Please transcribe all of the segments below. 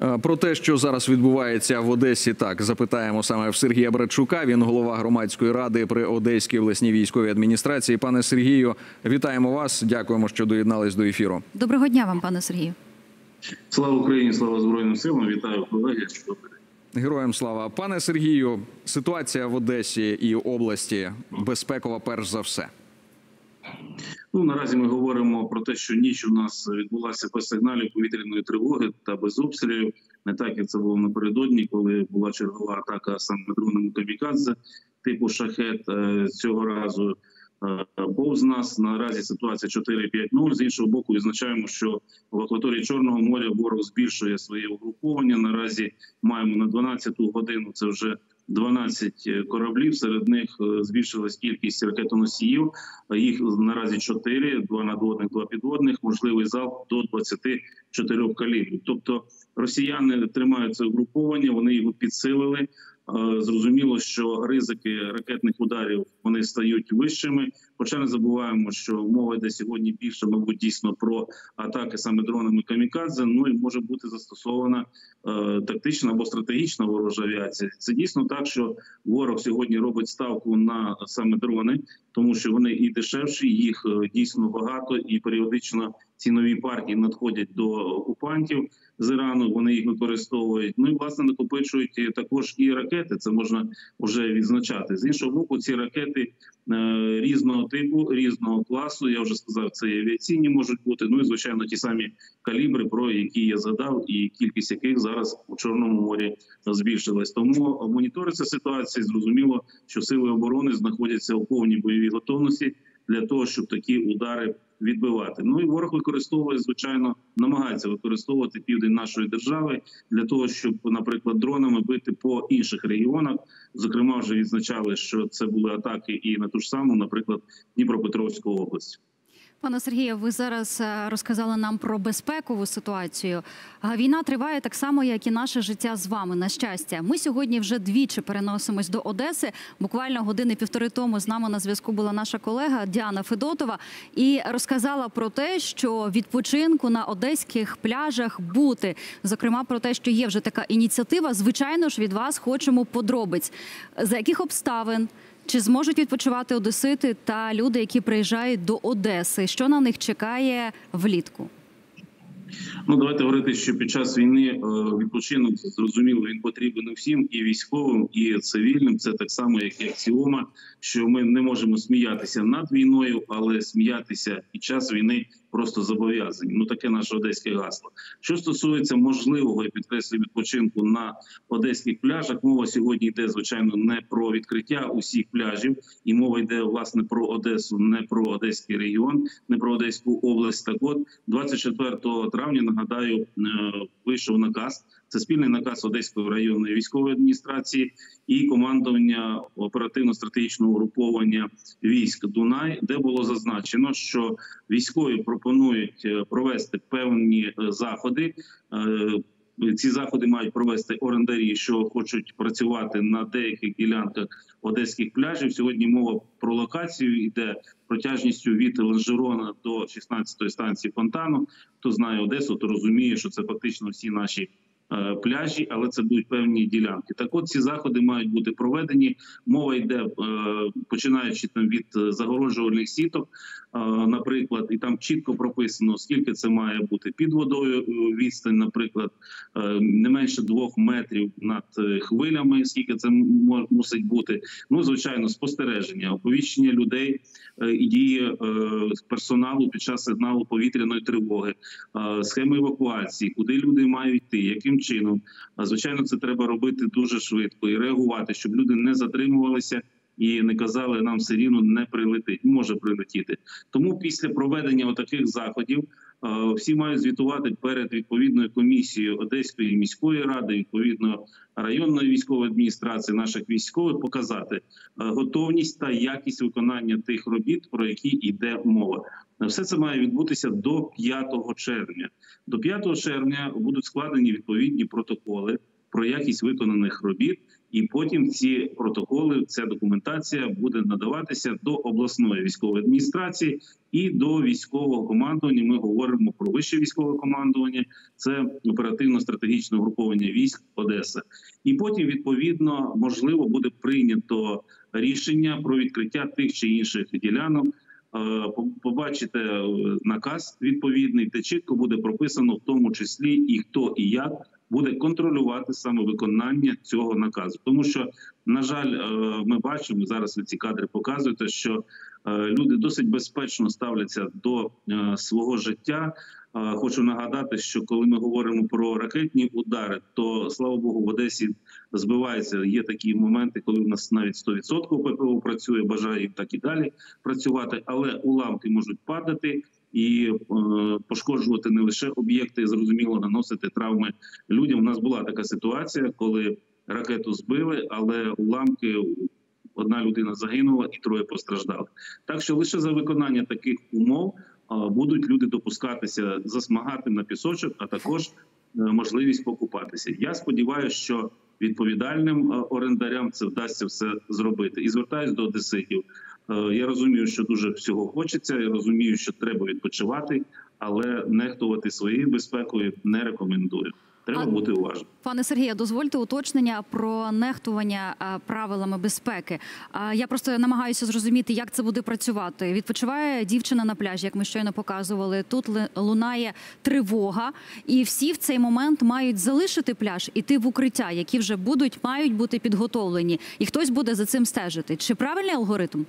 Про те, що зараз відбувається в Одесі, так, запитаємо саме в Сергія Братчука. Він голова громадської ради при Одеській обласній військовій адміністрації. Пане Сергію, вітаємо вас. Дякуємо, що доєднались до ефіру. Доброго дня вам, пане Сергію. Слава Україні, слава Збройним силам. Вітаю, колеги. Героям слава. Пане Сергію, ситуація в Одесі і області безпекова перш за все. Наразі ми говоримо про те, що ніч у нас відбулася без сигналів повітряної тривоги та без обстрілів. Не так, як це було напередодні, коли була чергова атака саме дронами камікадзе типу «Шахед». Цього разу повз нас. Наразі ситуація 4-5-0. З іншого боку, відзначаємо, що в акваторії Чорного моря ворог збільшує своє угруповання. Наразі маємо на 12-ту годину, це вже 12 кораблів, серед них збільшилась кількість ракетоносіїв, їх наразі 4, 2 надводних, 2 підводних, можливий залп до 24 калібрів. Тобто росіяни тримають це угруповання, вони його підсилили. Зрозуміло, що ризики ракетних ударів вони стають вищими. Хоча не забуваємо, що мова йде сьогодні більше, мабуть, дійсно про атаки саме дронами камікадзе. І може бути застосована тактична або стратегічна ворожа авіація. Це дійсно так, що ворог сьогодні робить ставку на саме дрони, тому що вони і дешевші, їх дійсно багато, і періодично ці нові партії надходять до окупантів з Ірану, вони їх використовують. І, власне, накопичують також і ракети, це можна вже відзначати. З іншого боку, ці ракети різного типу, різного класу, я вже сказав, це і авіаційні можуть бути, і, звичайно, ті самі калібри, про які я згадав, і кількість яких зараз у Чорному морі збільшилась. Тому моніториться ситуація, зрозуміло, що сили оборони знаходяться у повній бойовій готовності для того, щоб такі удари відбивати. І ворог використовує, звичайно, намагається використовувати південь нашої держави для того, щоб, наприклад, дронами бити по інших регіонах. Зокрема, вже відзначали, що це були атаки і на ту ж саму, наприклад, Дніпропетровську область. Пане Сергію, ви зараз розказали нам про безпекову ситуацію. Війна триває так само, як і наше життя з вами, на щастя. Ми сьогодні вже двічі переносимось до Одеси. Буквально години-півтори тому з нами на зв'язку була наша колега Діана Федотова і розказала про те, що відпочинку на одеських пляжах бути. Зокрема, про те, що є вже така ініціатива. Звичайно ж, від вас хочемо подробиць. За яких обставин? Чи зможуть відпочивати одесити та люди, які приїжджають до Одеси? Що на них чекає влітку? Давайте говорити, що під час війни відпочинок, зрозуміло, він потрібен всім, і військовим, і цивільним. Це так само, як і аксіома, що ми не можемо сміятися над війною, але сміятися під час війни просто зобов'язані. Таке наше одеське гасло. Що стосується можливого, я підкреслюю, відпочинку на одеських пляжах, мова сьогодні йде, звичайно, не про відкриття усіх пляжів, і мова йде, власне, про Одесу, не про Одеський регіон, не про Одеську область. Так от, 24 травня, нагадаю, вийшов наказ. Це спільний наказ Одеської районної військової адміністрації і командування оперативно-стратегічного угруповання військ «Дунай», де було зазначено, що військові пропонують провести певні заходи. Ці заходи мають провести орендарі, що хочуть працювати на деяких ділянках одеських пляжів. Сьогодні мова про локацію йде протяжністю від Лонжерона до 16-ї станції Фонтану. Хто знає Одесу, то розуміє, що це фактично всі наші пляжі, але це будуть певні ділянки. Так от, ці заходи мають бути проведені. Мова йде, починаючи від загороджувальних сіток, наприклад, і там чітко прописано, скільки це має бути під водою відстань, наприклад, не менше 2 метрів над хвилями, скільки це мусить бути. Звичайно, спостереження, оповіщення людей і дії персоналу під час сигналу повітряної тривоги, схеми евакуації, куди люди мають йти, яким чином. Звичайно, це треба робити дуже швидко і реагувати, щоб люди не затримувалися і не казали, нам все рівно не прилетить, може прилетіти. Тому після проведення таких заходів всі мають звітувати перед відповідною комісією Одеської міської ради, відповідно районної військової адміністрації, наших військових, показати готовність та якість виконання тих робіт, про які йде мова. Все це має відбутися до 5 червня. До 5 червня будуть складені відповідні протоколи про якість виконаних робіт. І потім ці протоколи, ця документація буде надаватися до обласної військової адміністрації і до військового командування. Ми говоримо про вище військове командування, це оперативно-стратегічне угруповання військ Одеса. І потім, відповідно, можливо, буде прийнято рішення про відкриття тих чи інших ділянок. Побачите наказ відповідний, де чітко буде прописано в тому числі і хто і як буде контролювати саме виконання цього наказу. Тому що, на жаль, ми бачимо, зараз ви ці кадри показуєте, що люди досить безпечно ставляться до свого життя. Хочу нагадати, що коли ми говоримо про ракетні удари, то, слава Богу, в Одесі збивається. Є такі моменти, коли в нас навіть 100% ППО працює, бажаю так і далі працювати, але уламки можуть падати і пошкоджувати не лише об'єкти, зрозуміло, наносити травми людям. У нас була така ситуація, коли ракету збили, але уламки, одна людина загинула і 3 постраждали. Так що лише за виконання таких умов будуть люди допускатися засмагати на пісочок, а також можливість покупатися. Я сподіваюся, що відповідальним орендарям це вдасться все зробити. І звертаюся до одеситів. Я розумію, що дуже всього хочеться, я розумію, що треба відпочивати, але нехтувати своєю безпекою не рекомендую. Треба бути уважним. Пане Сергію, дозвольте уточнення про нехтування правилами безпеки. Я просто намагаюся зрозуміти, як це буде працювати. Відпочиває дівчина на пляжі, як ми щойно показували. Тут лунає тривога, і всі в цей момент мають залишити пляж, іти в укриття, які вже мають бути підготовлені. І хтось буде за цим стежити. Чи правильний алгоритм?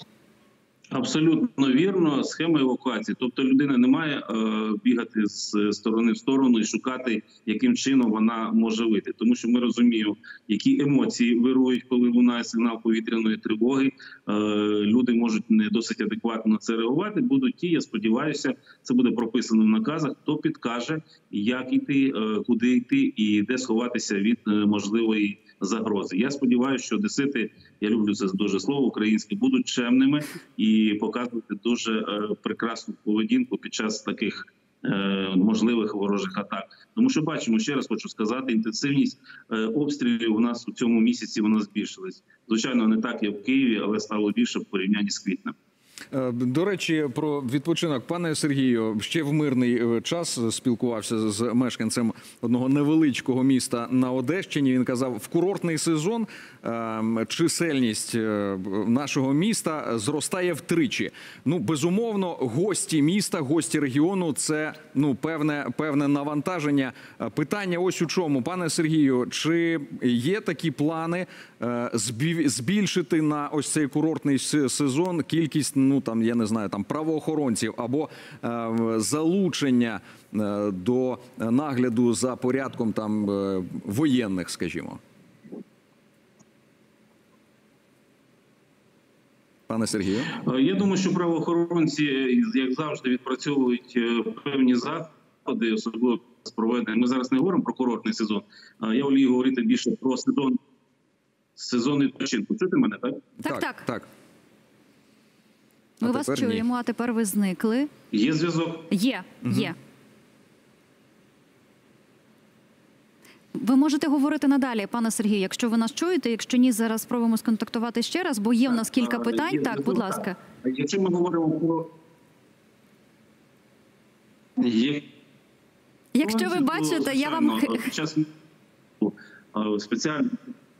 Абсолютно вірно, схема евакуації. Тобто людина не має бігати з сторони в сторону і шукати, яким чином вона може вийти. Тому що ми розуміємо, які емоції вирують, коли лунає сигнал повітряної тривоги. Люди можуть не досить адекватно на це реагувати. Будуть ті, я сподіваюся, це буде прописано в наказах, хто підкаже, як йти, куди йти і де сховатися від можливої загрози. Я сподіваюся, що одесити, я люблю це дуже слово українське, будуть чемними і показувати дуже прекрасну поведінку під час таких можливих ворожих атак. Тому що бачимо, ще раз хочу сказати, інтенсивність обстрілів у нас у цьому місяці вона збільшилась. Звичайно, не так, як в Києві, але стало більше в порівнянні з квітнем. До речі, про відпочинок. Пане Сергію, ще в мирний час спілкувався з мешканцем одного невеличкого міста на Одещині. Він казав, в курортний сезон чисельність нашого міста зростає втричі. Ну, безумовно, гості міста, гості регіону – це певне навантаження. Питання ось у чому. Пане Сергію, чи є такі плани збільшити на ось цей курортний сезон кількість, я не знаю, правоохоронців або залучення до нагляду за порядком воєнних, скажімо? Пане Сергію? Я думаю, що правоохоронці, як завжди, відпрацьовують певні заходи, особливо з проведення. Ми зараз не говоримо про курортний сезон. Я волію говорити більше про сезон відпочинку. Чути мене, так? Так. Ми вас чуємо, а тепер ви зникли. Є зв'язок? Є. Ви можете говорити надалі, пане Сергію, якщо ви нас чуєте. Якщо ні, зараз спробуємо сконтактувати ще раз, бо є в нас кілька питань. Так, будь ласка. Якщо ми говоримо про... Якщо ви бачите, я вам... Спеціально...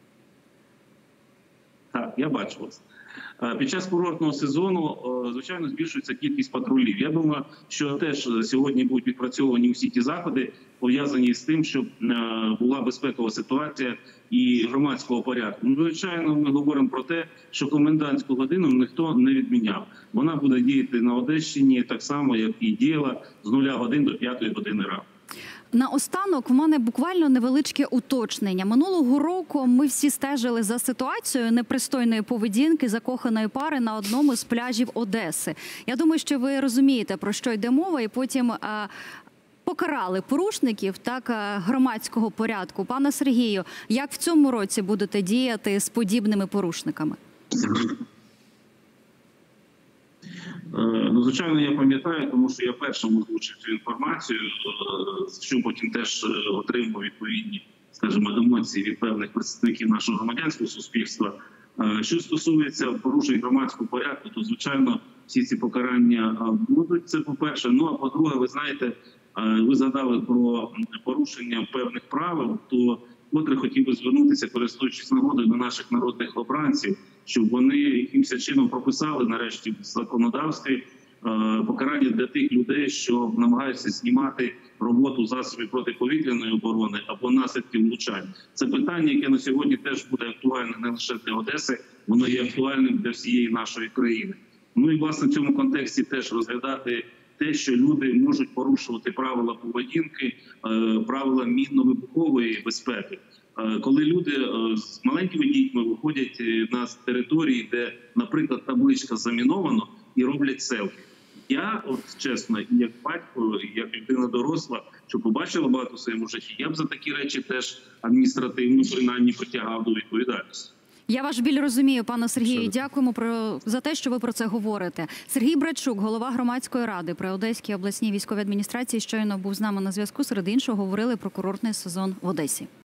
Так, я бачу вас. Під час курортного сезону, звичайно, збільшується кількість патрулів. Я думаю, що теж сьогодні будуть відпрацьовані усі ті заходи, пов'язані з тим, щоб була безпекова ситуація і громадського порядку. Звичайно, ми говоримо про те, що комендантську годину ніхто не відміняв. Вона буде діяти на Одещині так само, як і діяла з 0 годин до 5 години ранку. Наостанок, в мене буквально невеличке уточнення. Минулого року ми всі стежили за ситуацією непристойної поведінки закоханої пари на одному з пляжів Одеси. Я думаю, що ви розумієте, про що йде мова, і потім покарали порушників громадського порядку. Пане Сергію, як в цьому році будете діяти з подібними порушниками? Ну, звичайно, я пам'ятаю, тому що я першим озвучив цю інформацію, що потім теж отримав відповідні, скажімо, емоції від певних представників нашого громадянського суспільства. Що стосується порушень громадського порядку, то, звичайно, всі ці покарання будуть. Це по-перше. Ну, а по-друге, ви знаєте, ви згадали про порушення певних правил, то котре хотів би звернутися, користуючись нагодою, до наших народних обранців, щоб вони якимось чином прописали нарешті в законодавстві покарання для тих людей, що намагаються знімати роботу засобів протиповітряної оборони або наслідків влучань. Це питання, яке на сьогодні теж буде актуальне не лише для Одеси, воно є актуальним для всієї нашої країни. Ну і власне в цьому контексті теж розглядати те, що люди можуть порушувати правила поведінки, правила мінно-вибухової безпеки. Коли люди з маленькими дітьми виходять на території, де, наприклад, табличка заміновано, і роблять селфі. Я, от чесно, як батько, як людина доросла, що побачила багато в своєму житті, я б за такі речі теж адміністративно, принаймні, притягав до відповідальності. Я ваш біль розумію, пане Сергію. Дякуємо за те, що ви про це говорите. Сергій Братчук, голова громадської ради при Одеській обласній військовій адміністрації, щойно був з нами на зв'язку. Серед іншого, говорили про курортний сезон в Одесі.